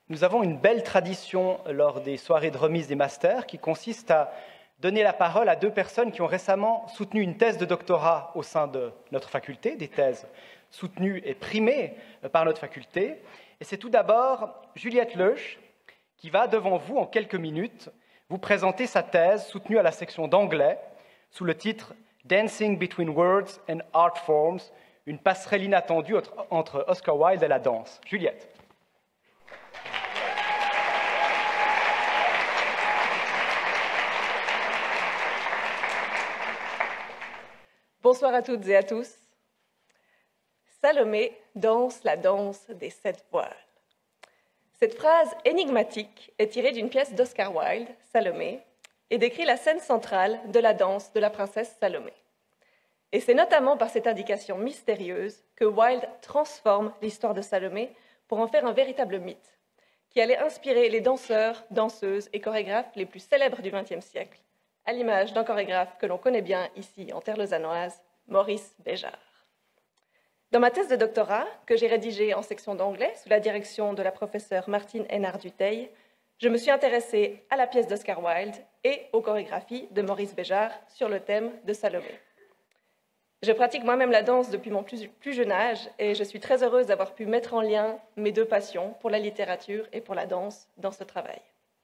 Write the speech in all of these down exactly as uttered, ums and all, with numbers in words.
nous avons une belle tradition lors des soirées de remise des masters qui consiste à donner la parole à deux personnes qui ont récemment soutenu une thèse de doctorat au sein de notre faculté, des thèses soutenues et primées par notre faculté. Et c'est tout d'abord Juliette Leuch qui va, devant vous, en quelques minutes, vous présenter sa thèse soutenue à la section d'anglais sous le titre « Dancing between words and art forms », une passerelle inattendue entre Oscar Wilde et la danse. Juliette. Bonsoir à toutes et à tous. Salomé danse la danse des sept voiles. Cette phrase énigmatique est tirée d'une pièce d'Oscar Wilde, Salomé, et décrit la scène centrale de la danse de la princesse Salomé. Et c'est notamment par cette indication mystérieuse que Wilde transforme l'histoire de Salomé pour en faire un véritable mythe, qui allait inspirer les danseurs, danseuses et chorégraphes les plus célèbres du vingtième siècle, à l'image d'un chorégraphe que l'on connaît bien ici en terre lausannoise, Maurice Béjart. Dans ma thèse de doctorat, que j'ai rédigée en section d'anglais sous la direction de la professeure Martine Hénard-Dutheil, je me suis intéressée à la pièce d'Oscar Wilde et aux chorégraphies de Maurice Béjart sur le thème de Salomé. Je pratique moi-même la danse depuis mon plus, plus jeune âge et je suis très heureuse d'avoir pu mettre en lien mes deux passions pour la littérature et pour la danse dans ce travail.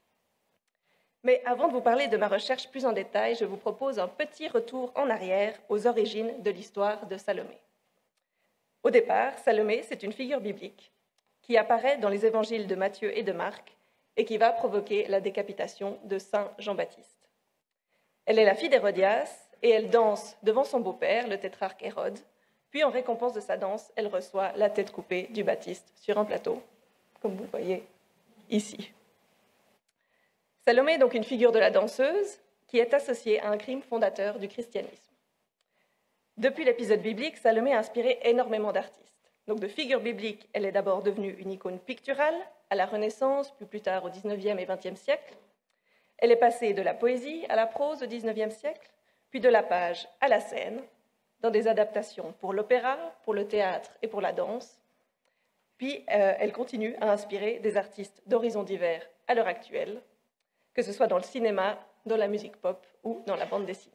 Mais avant de vous parler de ma recherche plus en détail, je vous propose un petit retour en arrière aux origines de l'histoire de Salomé. Au départ, Salomé, c'est une figure biblique qui apparaît dans les évangiles de Matthieu et de Marc et qui va provoquer la décapitation de saint Jean-Baptiste. Elle est la fille d'Hérodias et elle danse devant son beau-père, le tétrarque Hérode, puis en récompense de sa danse, elle reçoit la tête coupée du Baptiste sur un plateau, comme vous voyez ici. Salomé est donc une figure de la danseuse qui est associée à un crime fondateur du christianisme. Depuis l'épisode biblique, Salomé a inspiré énormément d'artistes. Donc de figure biblique, elle est d'abord devenue une icône picturale à la Renaissance, puis plus tard au dix-neuvième et vingtième siècle. Elle est passée de la poésie à la prose au dix-neuvième siècle, puis de la page à la scène, dans des adaptations pour l'opéra, pour le théâtre et pour la danse. Puis euh, elle continue à inspirer des artistes d'horizons divers à l'heure actuelle, que ce soit dans le cinéma, dans la musique pop ou dans la bande dessinée.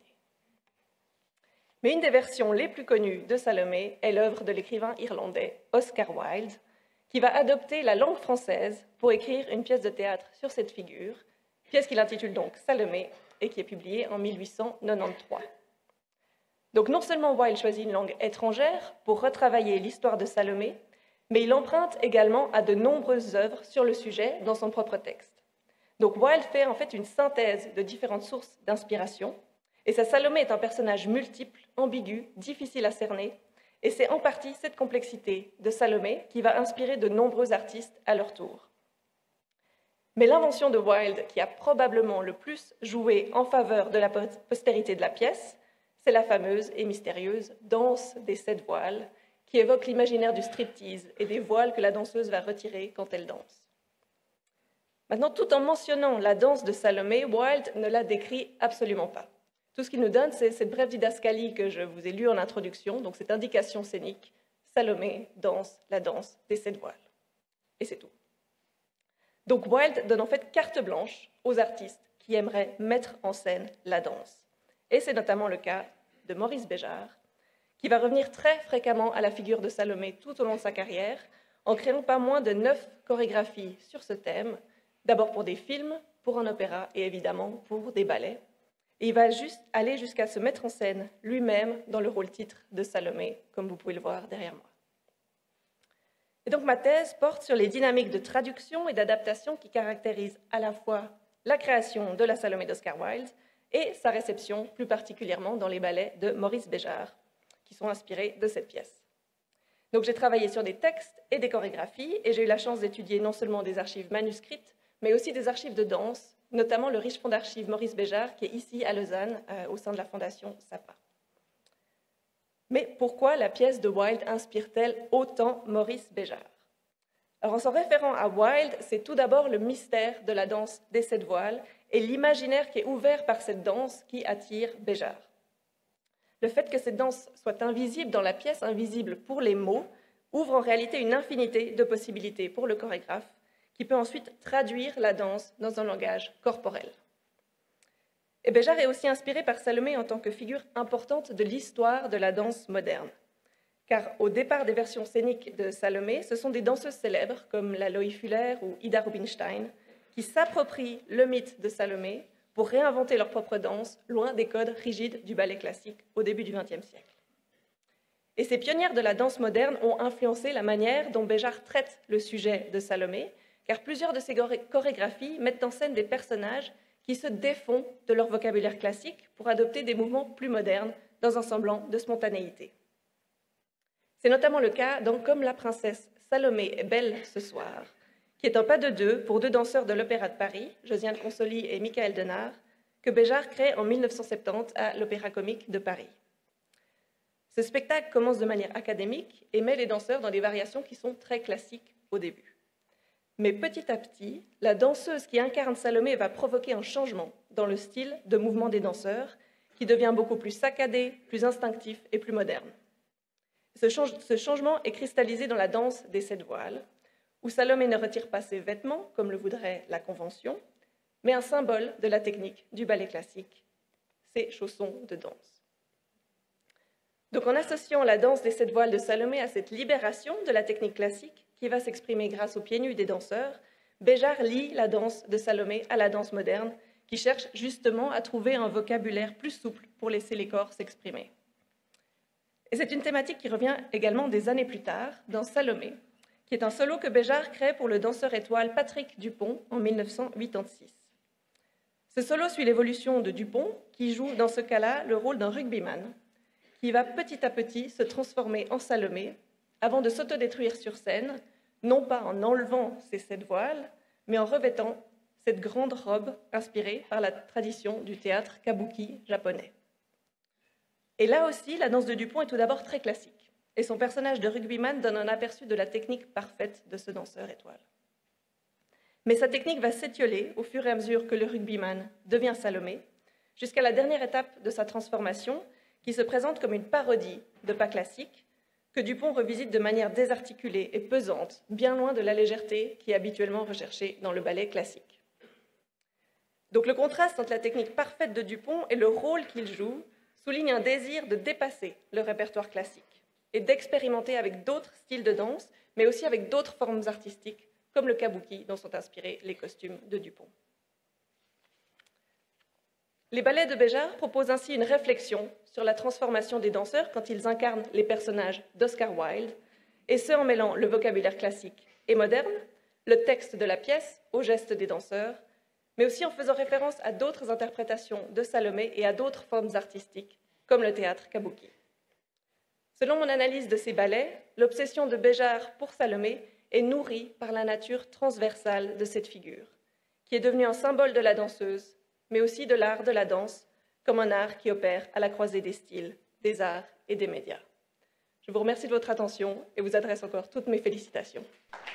Mais une des versions les plus connues de Salomé est l'œuvre de l'écrivain irlandais Oscar Wilde, qui va adopter la langue française pour écrire une pièce de théâtre sur cette figure, pièce qu'il intitule donc Salomé et qui est publiée en mille huit cent quatre-vingt-treize. Donc non seulement Wilde choisit une langue étrangère pour retravailler l'histoire de Salomé, mais il emprunte également à de nombreuses œuvres sur le sujet dans son propre texte. Donc Wilde fait en fait une synthèse de différentes sources d'inspiration, et sa Salomé est un personnage multiple, ambigu, difficile à cerner, et c'est en partie cette complexité de Salomé qui va inspirer de nombreux artistes à leur tour. Mais l'invention de Wilde qui a probablement le plus joué en faveur de la postérité de la pièce, c'est la fameuse et mystérieuse danse des sept voiles, qui évoque l'imaginaire du striptease et des voiles que la danseuse va retirer quand elle danse. Maintenant, tout en mentionnant la danse de Salomé, Wilde ne la décrit absolument pas. Tout ce qu'il nous donne, c'est cette brève didascalie que je vous ai lue en introduction, donc cette indication scénique, Salomé danse la danse des sept voiles. Et c'est tout. Donc Wilde donne en fait carte blanche aux artistes qui aimeraient mettre en scène la danse. Et c'est notamment le cas de Maurice Béjart, qui va revenir très fréquemment à la figure de Salomé tout au long de sa carrière, en créant pas moins de neuf chorégraphies sur ce thème, d'abord pour des films, pour un opéra et évidemment pour des ballets. Et il va juste aller jusqu'à se mettre en scène lui-même dans le rôle titre de Salomé, comme vous pouvez le voir derrière moi. Et donc ma thèse porte sur les dynamiques de traduction et d'adaptation qui caractérisent à la fois la création de la Salomé d'Oscar Wilde et sa réception plus particulièrement dans les ballets de Maurice Béjart, qui sont inspirés de cette pièce. Donc j'ai travaillé sur des textes et des chorégraphies et j'ai eu la chance d'étudier non seulement des archives manuscrites, mais aussi des archives de danse, notamment le riche fonds d'archives Maurice Béjart, qui est ici à Lausanne, euh, au sein de la Fondation SAPA. Mais pourquoi la pièce de Wilde inspire-t-elle autant Maurice Béjart? Alors, en s'en référant à Wilde, c'est tout d'abord le mystère de la danse des sept voiles et l'imaginaire qui est ouvert par cette danse qui attire Béjart. Le fait que cette danse soit invisible dans la pièce, invisible pour les mots, ouvre en réalité une infinité de possibilités pour le chorégraphe, qui peut ensuite traduire la danse dans un langage corporel. Et Béjart est aussi inspiré par Salomé en tant que figure importante de l'histoire de la danse moderne. Car au départ des versions scéniques de Salomé, ce sont des danseuses célèbres comme la Loie Fuller ou Ida Rubinstein qui s'approprient le mythe de Salomé pour réinventer leur propre danse, loin des codes rigides du ballet classique au début du vingtième siècle. Et ces pionnières de la danse moderne ont influencé la manière dont Béjart traite le sujet de Salomé, car plusieurs de ses chorégraphies mettent en scène des personnages qui se défont de leur vocabulaire classique pour adopter des mouvements plus modernes dans un semblant de spontanéité. C'est notamment le cas dans Comme la princesse Salomé est belle ce soir, qui est un pas de deux pour deux danseurs de l'Opéra de Paris, Josiane Consoli et Michael Denard, que Béjart crée en mille neuf cent soixante-dix à l'Opéra Comique de Paris. Ce spectacle commence de manière académique et met les danseurs dans des variations qui sont très classiques au début. Mais petit à petit, la danseuse qui incarne Salomé va provoquer un changement dans le style de mouvement des danseurs, qui devient beaucoup plus saccadé, plus instinctif et plus moderne. Ce, change, ce changement est cristallisé dans la danse des sept voiles, où Salomé ne retire pas ses vêtements, comme le voudrait la convention, mais un symbole de la technique du ballet classique, ses chaussons de danse. Donc en associant la danse des sept voiles de Salomé à cette libération de la technique classique, qui va s'exprimer grâce aux pieds nus des danseurs, Béjart lie la danse de Salomé à la danse moderne, qui cherche justement à trouver un vocabulaire plus souple pour laisser les corps s'exprimer. Et c'est une thématique qui revient également des années plus tard, dans Salomé, qui est un solo que Béjart crée pour le danseur étoile Patrick Dupont en mille neuf cent quatre-vingt-seize. Ce solo suit l'évolution de Dupont, qui joue dans ce cas-là le rôle d'un rugbyman, qui va petit à petit se transformer en Salomé, avant de s'autodétruire sur scène, non pas en enlevant ses sept voiles, mais en revêtant cette grande robe inspirée par la tradition du théâtre kabuki japonais. Et là aussi, la danse de Dupont est tout d'abord très classique, et son personnage de rugbyman donne un aperçu de la technique parfaite de ce danseur étoile. Mais sa technique va s'étioler au fur et à mesure que le rugbyman devient Salomé, jusqu'à la dernière étape de sa transformation, qui se présente comme une parodie de pas classique, que Dupont revisite de manière désarticulée et pesante, bien loin de la légèreté qui est habituellement recherchée dans le ballet classique. Donc le contraste entre la technique parfaite de Dupont et le rôle qu'il joue souligne un désir de dépasser le répertoire classique et d'expérimenter avec d'autres styles de danse, mais aussi avec d'autres formes artistiques, comme le kabuki dont sont inspirés les costumes de Dupont. Les ballets de Béjart proposent ainsi une réflexion sur la transformation des danseurs quand ils incarnent les personnages d'Oscar Wilde, et ce en mêlant le vocabulaire classique et moderne, le texte de la pièce aux gestes des danseurs, mais aussi en faisant référence à d'autres interprétations de Salomé et à d'autres formes artistiques, comme le théâtre kabuki. Selon mon analyse de ces ballets, l'obsession de Béjart pour Salomé est nourrie par la nature transversale de cette figure, qui est devenue un symbole de la danseuse, mais aussi de l'art de la danse, comme un art qui opère à la croisée des styles, des arts et des médias. Je vous remercie de votre attention et vous adresse encore toutes mes félicitations.